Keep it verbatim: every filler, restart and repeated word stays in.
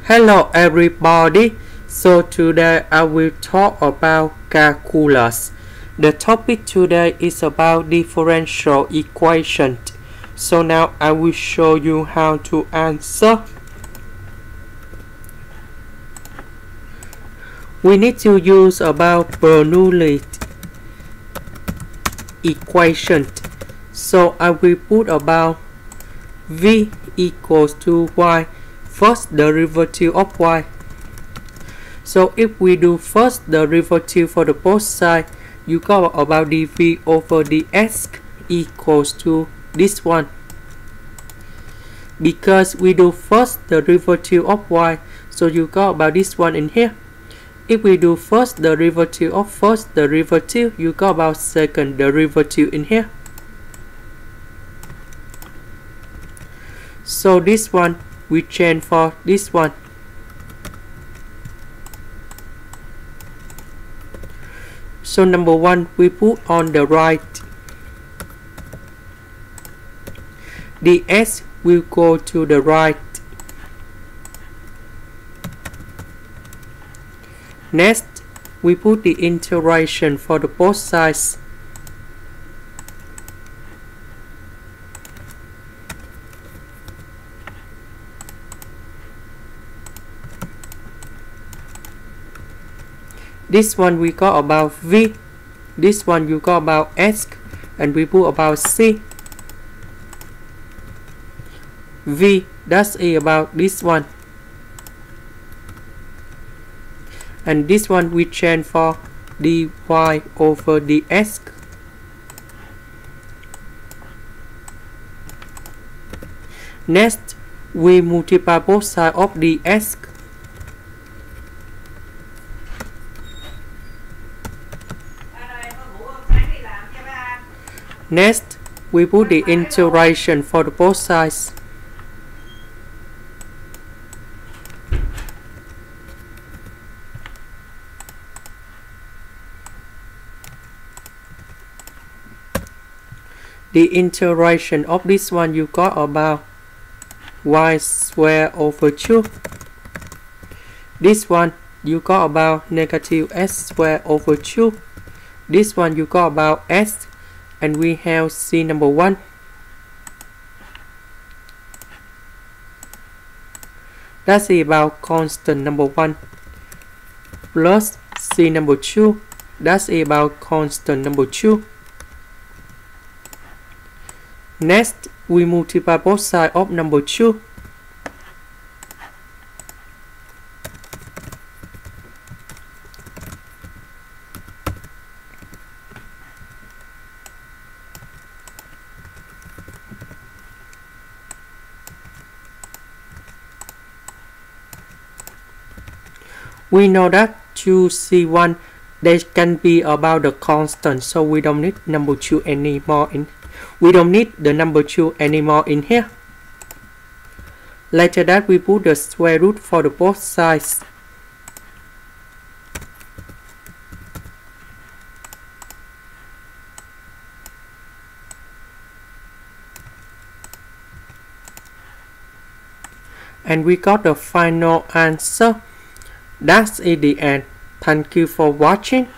Hello everybody, so today I will talk about calculus. The topic today is about differential equation. So now I will show you how to answer. We need to use about Bernoulli equation. So I will put about v equals to y, first derivative of y. So if we do first derivative for the both sides, you got about dv over dx equals to this one. Because we do first derivative of y, so you got about this one in here. If we do first derivative of first derivative, you got about second derivative in here. So this one we change for this one. So number one we put on the right. Dx will go to the right. Next we put the integration for the both sides. This one we got about v, this one you got about s, and we put about c. V, that's a about this one. And this one we change for dy over dx. Next, we multiply both sides of dx. Next, we put the integration for the both sides. The integration of this one you got about y squared over two. This one you got about negative s squared over two. This one you got about s. And we have c number one. That's about constant number one. Plus c number two. That's about constant number two. Next, we multiply both sides of number two. We know that two c one they can be about the constant, so we don't need number two anymore in we don't need the number two anymore in here. Later that we put the square root for the both sides. And we got the final answer. That's it the end. Thank you for watching.